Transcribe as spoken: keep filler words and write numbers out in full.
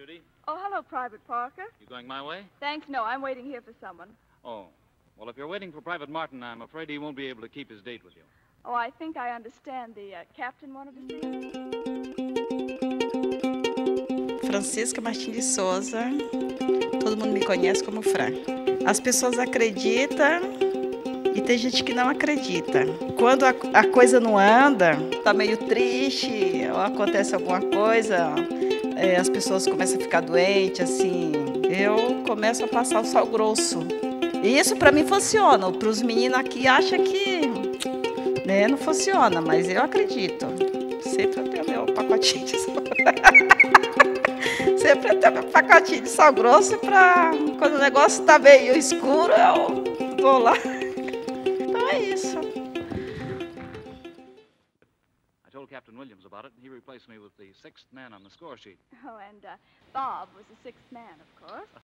Judy. Oh, hello, Private Parker. You going my way? Thanks, no, I'm waiting here for someone. Oh. Well, if you're waiting for Private Martin, I'm afraid he won't be able to keep his date with you. Oh, I think I understand. The uh, captain wanted to see you. Francisca Martins de Souza. Todo mundo me conhece como Fran. As pessoas acreditam e tem gente que não acredita. Quando a, a coisa não anda, tá meio triste, ou acontece alguma coisa, é, as pessoas começam a ficar doentes, assim, eu começo a passar o sal grosso. E isso para mim funciona. Para os meninos aqui acham que, né, não funciona, mas eu acredito. Sempre eu tenho meu pacotinho de sal. Sempre eu tenho meu pacotinho de sal grosso para quando o negócio está meio escuro, eu vou lá. Então é isso. I told Captain Williams about it, and he replaced me with the sixth man on the score sheet. Oh, and uh, Bob was the sixth man, of course.